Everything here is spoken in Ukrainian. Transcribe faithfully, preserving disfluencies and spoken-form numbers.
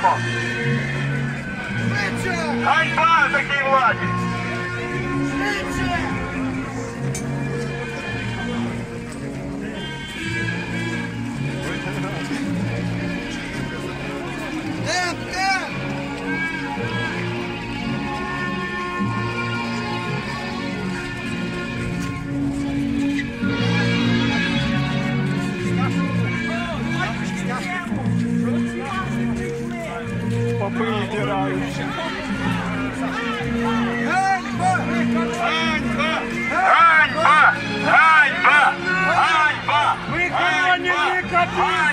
Ганьбуємо! Ганьба такій владі! Попи витирають. Ганьба! Ганьба! Ганьба! Ганьба! Ганьба! Виконання не копійки!